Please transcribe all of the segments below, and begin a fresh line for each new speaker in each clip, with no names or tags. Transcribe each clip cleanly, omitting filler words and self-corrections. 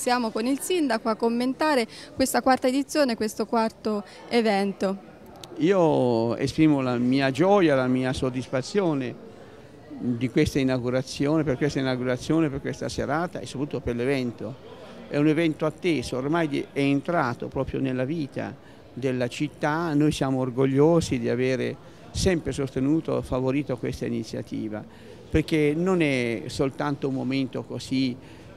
siamo con il sindaco a commentare questa quarta edizione, questo quarto evento.
Io esprimo la mia gioia, la mia soddisfazione di questa inaugurazione, per questa serata e soprattutto per l'evento. È un evento atteso, ormai è entrato proprio nella vita della città. Noi siamo orgogliosi di avere sempre sostenuto e favorito questa iniziativa, perché non è soltanto un momento così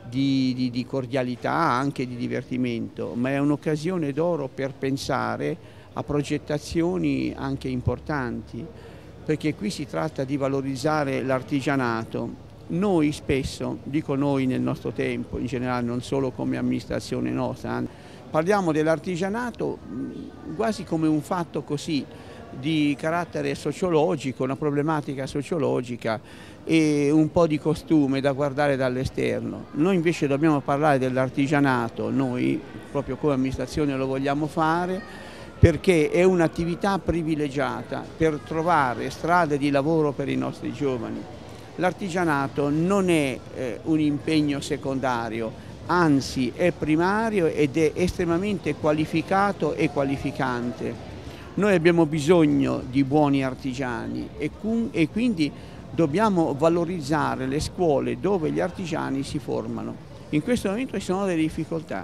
di cordialità, anche di divertimento, ma è un'occasione d'oro per pensare a progettazioni anche importanti, perché qui si tratta di valorizzare l'artigianato. Noi spesso, dico noi nel nostro tempo, in generale non solo come amministrazione nostra, parliamo dell'artigianato quasi come un fatto così di carattere sociologico, una problematica sociologica e un po' di costume da guardare dall'esterno. Noi invece dobbiamo parlare dell'artigianato, noi proprio come amministrazione lo vogliamo fare, perché è un'attività privilegiata per trovare strade di lavoro per i nostri giovani. L'artigianato non è un impegno secondario, anzi è primario ed è estremamente qualificato e qualificante. Noi abbiamo bisogno di buoni artigiani e quindi dobbiamo valorizzare le scuole dove gli artigiani si formano. In questo momento ci sono delle difficoltà,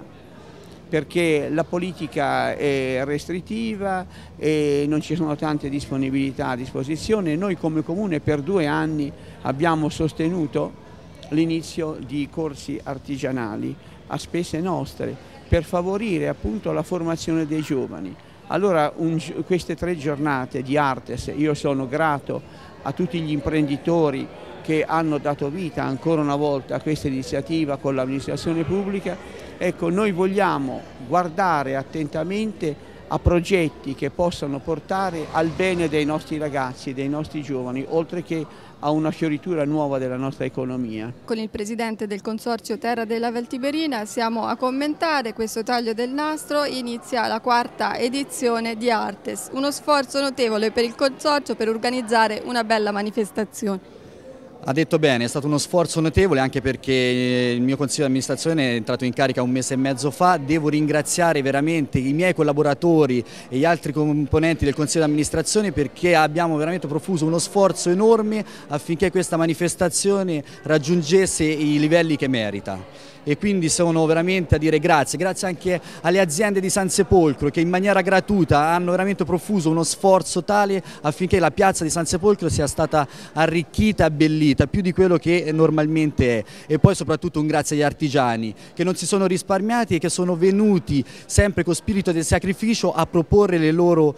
perché la politica è restrittiva e non ci sono tante disponibilità a disposizione. Noi come Comune per 2 anni abbiamo sostenuto l'inizio di corsi artigianali a spese nostre per favorire appunto la formazione dei giovani. Allora queste 3 giornate di Artes, io sono grato a tutti gli imprenditori che hanno dato vita ancora una volta a questa iniziativa con l'amministrazione pubblica. Ecco, noi vogliamo guardare attentamente a progetti che possano portare al bene dei nostri ragazzi, dei nostri giovani, oltre che a una fioritura nuova della nostra economia.
Con il presidente del Consorzio Terra della Valtiberina siamo a commentare questo taglio del nastro. Inizia la quarta edizione di Artes, uno sforzo notevole per il Consorzio per organizzare una bella manifestazione.
Ha detto bene, è stato uno sforzo notevole anche perché il mio consiglio di amministrazione è entrato in carica 1 mese e mezzo fa. Devo ringraziare veramente i miei collaboratori e gli altri componenti del consiglio di amministrazione perché abbiamo veramente profuso uno sforzo enorme affinché questa manifestazione raggiungesse i livelli che merita. E quindi sono veramente a dire grazie anche alle aziende di San Sepolcro che in maniera gratuita hanno veramente profuso uno sforzo tale affinché la piazza di San Sepolcro sia stata arricchita e abbellita più di quello che normalmente è. E poi soprattutto un grazie agli artigiani che non si sono risparmiati e che sono venuti sempre con spirito del sacrificio a proporre le loro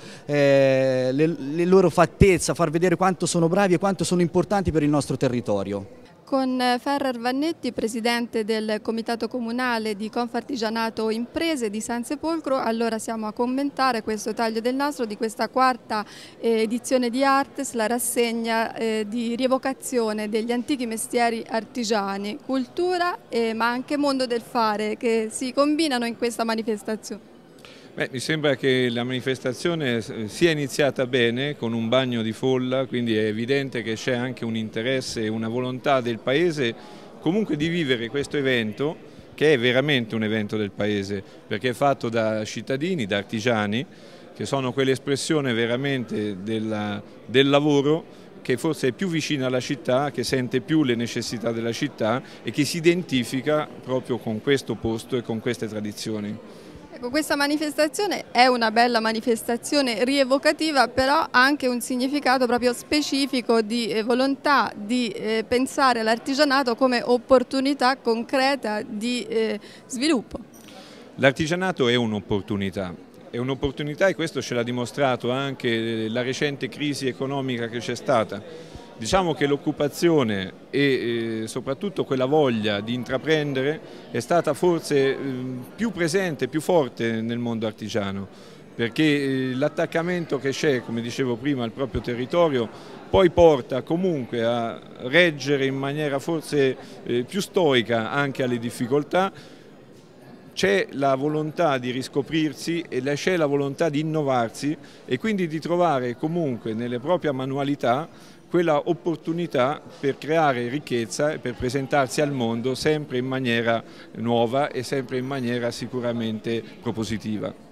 fattezze, a far vedere quanto sono bravi e quanto sono importanti per il nostro territorio.
Con Ferrer Vannetti, presidente del Comitato Comunale di Confartigianato Imprese di San Sepolcro, allora siamo a commentare questo taglio del nastro di questa quarta edizione di Artes, la rassegna di rievocazione degli antichi mestieri artigiani, cultura ma anche mondo del fare che si combinano in questa manifestazione.
Mi sembra che la manifestazione sia iniziata bene, con un bagno di folla, quindi è evidente che c'è anche un interesse e una volontà del Paese comunque di vivere questo evento, che è veramente un evento del Paese, perché è fatto da cittadini, da artigiani, che sono quell'espressione veramente del lavoro che forse è più vicina alla città, che sente più le necessità della città e che si identifica proprio con questo posto e con queste tradizioni.
Questa manifestazione è una bella manifestazione rievocativa, però ha anche un significato proprio specifico di volontà di pensare all'artigianato come opportunità concreta di sviluppo.
L'artigianato è un'opportunità e questo ce l'ha dimostrato anche la recente crisi economica che c'è stata. Diciamo che l'occupazione e soprattutto quella voglia di intraprendere è stata forse più presente, più forte nel mondo artigiano, perché l'attaccamento che c'è, come dicevo prima, al proprio territorio poi porta comunque a reggere in maniera forse più stoica anche alle difficoltà. C'è la volontà di riscoprirsi e c'è la volontà di innovarsi e quindi di trovare comunque nelle proprie manualità quella opportunità per creare ricchezza e per presentarsi al mondo sempre in maniera nuova e sempre in maniera sicuramente propositiva.